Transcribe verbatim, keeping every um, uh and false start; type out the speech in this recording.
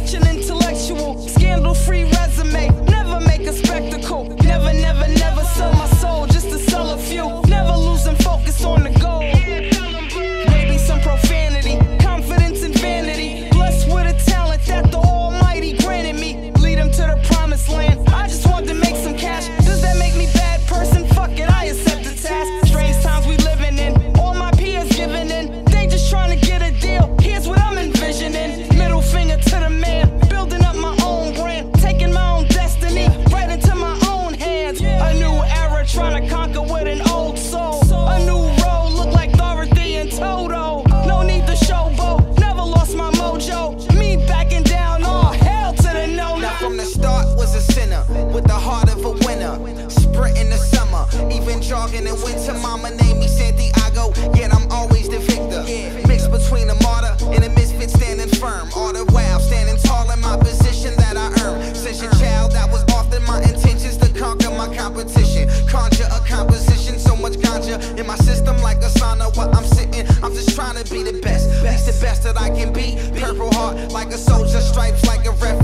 such an intellectual, scandal-free resume. Never make a spectacle. Never, never, never sell my soul just to sell a few. Never losing focus on the goal. Maybe some profanity, confidence and vanity. Blessed with a talent that the Almighty granted me. Lead him to the promised land. I just wanted to make some cash. Does that make me bad person? Fuck it, I accept the task. Strange times we living in. All my peers giving in. They just trying to get a deal. Here's what I'm envisioning. Middle finger to the man. Building up my own brand. Taking my own destiny right into my own hands. A new era trying to conquer with an old soul. A new road look like Dorothy and Toto. No need to showboat. Never lost my mojo. Me backing down, all hell to the no. Now from the start was a sinner with the heart of a winner. Sprinting the summer, even jogging in winter. Mama named me Santiago, yet I'm always the victor. Mixed between a martyr and a misfit standing firm. All the while standing tall in my position that I earned. Since a child, that was often my intentions to conquer my competition. Conjure a composition, so much ganja in my system like a sauna while I'm sitting. I'm just trying to be the best, be the best that I can be. Purple heart like a soldier, stripes like a ref.